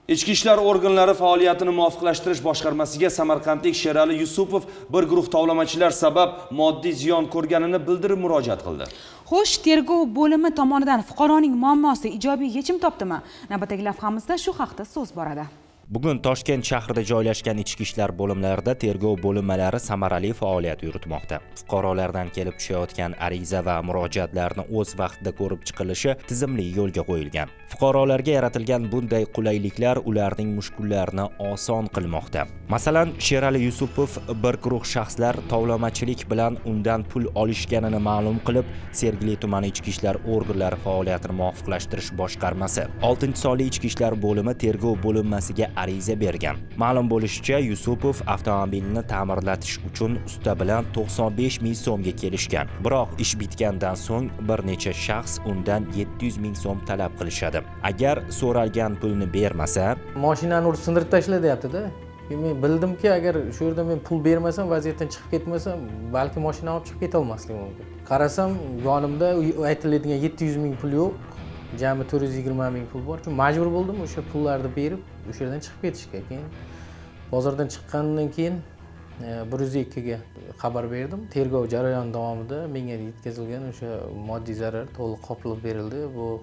Ichki ishlar organlari faoliyatini muvofiqlashtirish boshqarmasiga samarqandlik Sherali Yusupov bir guruh tovlamachilar sabab moddiy ziyon ko'rganini bildirib murojaat qildi. Xo'sh, tergov bo'limi tomonidan fuqaroning muammosi ijobiy yechim topdimi? Navbatdagi lavhamizda shu haqda so'z boradi. Bugun Toshkent shahrida joylashgan ichki ishlar bo'limlarida tergov bo'linmalari samarali faoliyat yuritmoqda. Fuqarolardan kelib tushayotgan ariza va murojaatlarni o'z vaqtida ko'rib chiqilishi tizimli yo'lga qo'yilgan. Fuqarolarga yaratilgan bunday qulayliklar ularning mushkullarini oson qilmoqda. Masalan, Sherali Yusupov bir guruh shaxslar tovlamachilik bilan undan pul olishganini ma'lum qilib, Sergeli tumani ichki ishlar organlari faoliyatini muvofiqlashtirish boshqarmasi 6-sonli ichki ishlar bo'limi tergov bo'linmasiga ariza bergan. Ma'lum bo'lishicha, Yusupov avtomobilni ta'mirlatish uchun usta bilan 95 ming so'mga kelishgan. Biroq ish bitgandan so'ng bir necha shaxs undan 700 ming so'm talab qilishadi. Agar so'ralgan pulni bermasa, mashinani urib sindirib tashla deyapti-da. Men bildimki, agar shu yerda men pul bermasam, vaziyatdan chiqib ketmasam, balki mashinani olib chiqib keta olmasligim mumkin. Qarasam, yonimda aytiladigan 700 ming pul yo'q. Jami 420 ming pul bor. Chunki majbur bo'ldim o'sha pullarni berib, o'sha yerdan chiqib ketishga. Keyin bozordan chiqqandan keyin 102 ga xabar berdim. Tergov jarayoni davomida menga yetkazilgan o'sha moddiy zarar to'liq qoplab berildi.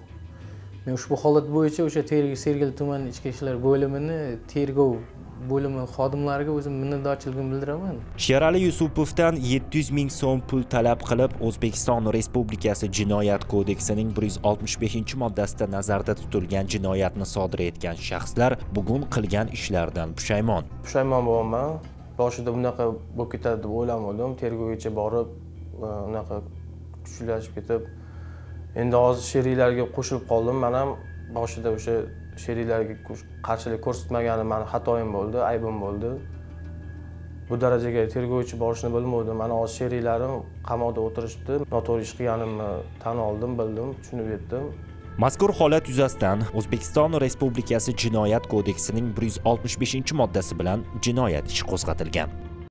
Men ushbu holat bo'yicha o'sha Sergeli tumani ichki ishlar bo'limini tergov bo'limi xodimlariga o'zim minnatdorchiligimni bildiraman. Sherali Yusupovdan 700 ming so'm pul talab qilib, O'zbekiston Respublikasi Jinoyat kodeksining 165-moddasida nazarda tutilgan jinoyatni sodir etgan shaxslar bugun qilgan ishlaridan pushaymon. Pushaymon bo'laman. Boshida bunaqa bo'lib ketadi deb o'ylamadim. Tergovgacha borib, unaqa kuchlashib ketib, endi hozir sheriklarga qo'shilib qoldim. Men ham boshida o'sha sheriklarga qarshilik ko'rsatmaganim meni xatoyim bo'ldi, aybim bo'ldi. Bu darajaga tergovchi borishni bilmadim. Mana hozir sheriklarim qamoqda o'tirishibdi. Noto'g'ri ish qilganimni tan oldim, bildim, tushunib yetdim. Mazkur holat yuzasidan O'zbekiston Respublikasi Jinoyat kodeksining 165-moddasi bilan jinoyat ishi qo'zg'atilgan.